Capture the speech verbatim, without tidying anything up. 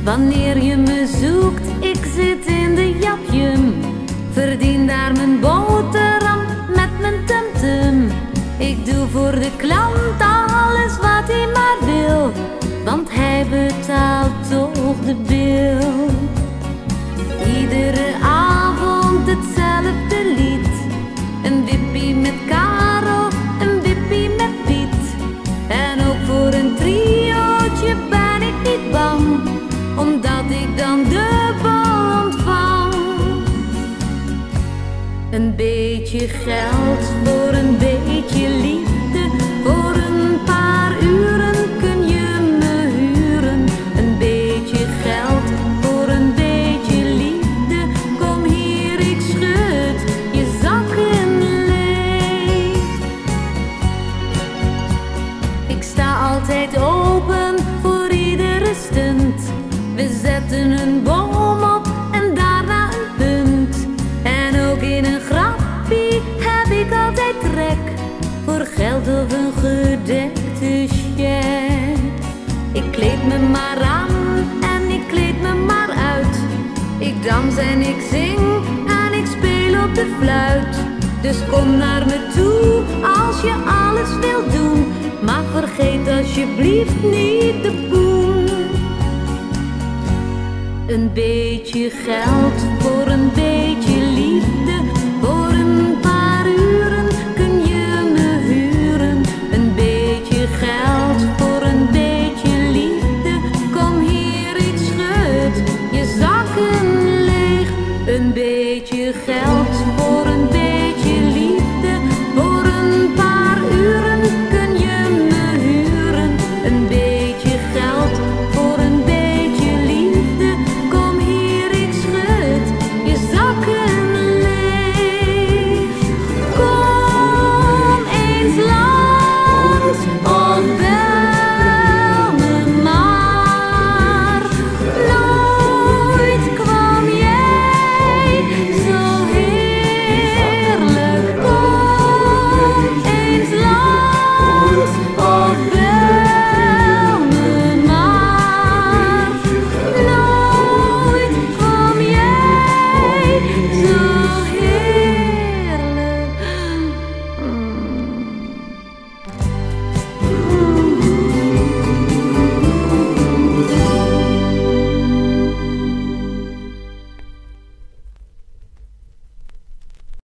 Wanneer je me zoekt, ik zit in de japjum. Verdien daar mijn boterham met mijn tumtum. Ik doe voor de klant alles wat hij maar wil, want hij betaalt toch de bil. Iedere avond hetzelfde lied. Een wippie met Karel, een wippie met Piet. En ook voor een triootje ben ik niet bang, omdat ik dan dubbel ontvang. Een beetje geld voor een beetje liefde. Voor een paar uren kun je me huren. Een beetje geld voor een beetje liefde. Kom hier, ik schud je zakken leeg. Ik sta altijd open voor iedere stunt. We zetten een boom op en daarna een punt. En ook in een grappie heb ik altijd trek voor geld of een gedekte check. Ik kleed me maar aan en ik kleed me maar uit. Ik dans en ik zing en ik speel op de fluit. Dus kom naar me toe als je alles wilt doen, maar vergeet alsjeblieft niet de poen. Een beetje geld voor een beetje liefde. Voor een paar uren kun je me huren. Een beetje geld voor een beetje liefde. Kom hier, ik schud je zakken leeg. Een beetje geld